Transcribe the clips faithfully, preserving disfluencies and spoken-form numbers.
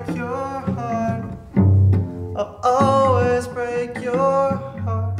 your heart. I'll always break your heart.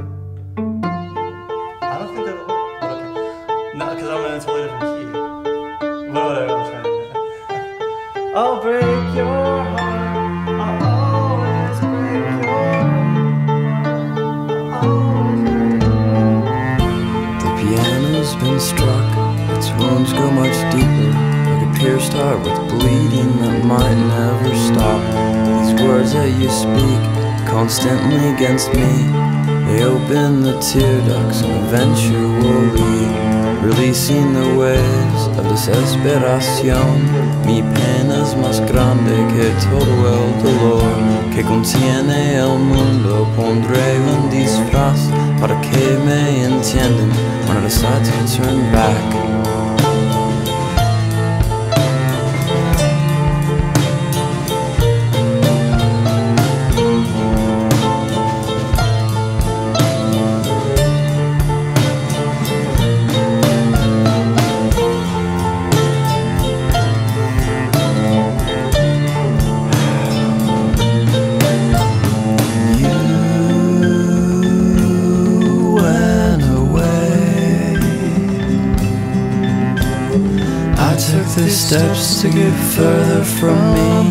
I don't think that'll work, but okay. No, because I'm in a totally different key. But whatever, I'm trying to. I'll break your heart. I'll always break your heart. I'll always break your heart. The piano's been struck, its wounds go much deeper, like a pierced heart with bleeding that might never stop. These words that you speak, constantly against me, they open the tear ducts and eventually releasing the waves of desesperación. Mi pena es más grande que todo el dolor que contiene el mundo. Pondré un disfraz para que me entiendan when I decide to turn back. I took the steps to get further from me,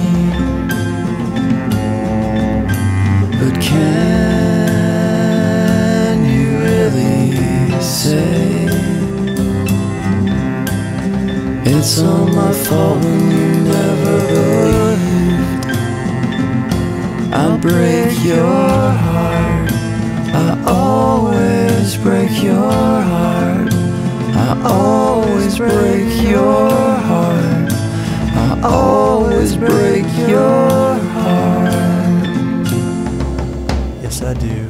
but can you really say it's all my fault when you never believed? I'll break your heart, I always break your heart, I always break your heart, I always break your heart. Yes, I do.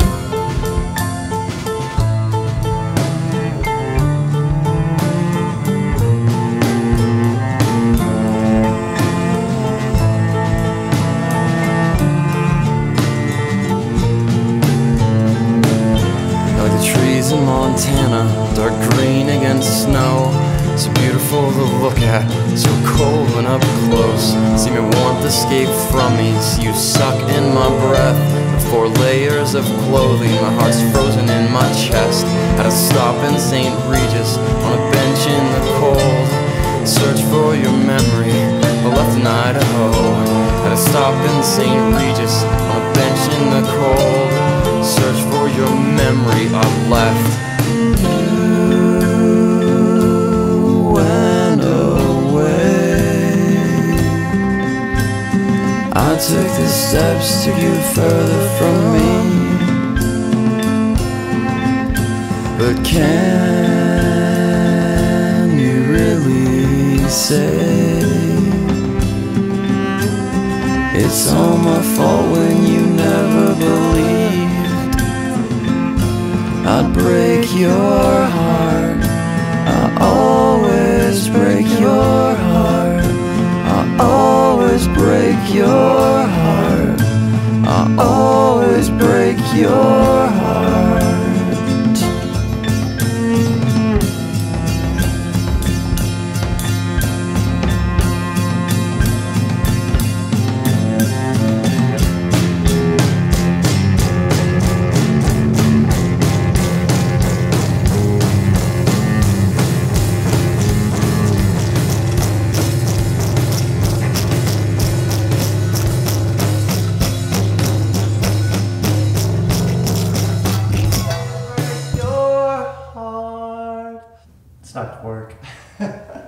Like the trees in Montana, dark green against snow, so beautiful to look at, so cold when up close. See me want to escape from me, see you suck in my breath. With four layers of clothing, my heart's frozen in my chest. Had to stop in Saint Regis on a bench in the cold, search for your memory, but left in Idaho. Had to stop in Saint Regis on a bench in the cold, search for your memory, I left. I took the steps to get further from me, but can you really say it's all my fault when you never believed? I'd break your heart, I always break your heart, I always break your heart, I always break your heart. It's not gonna work.